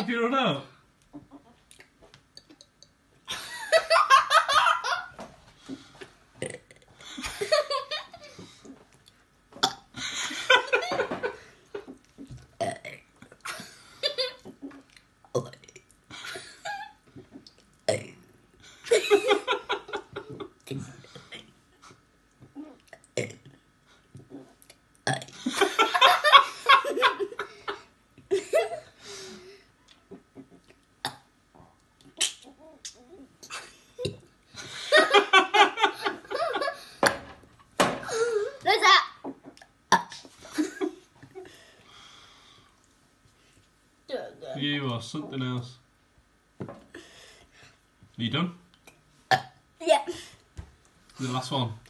Have you run out? What's that? Do it again. You or something else. Are you done? Yeah. The last one.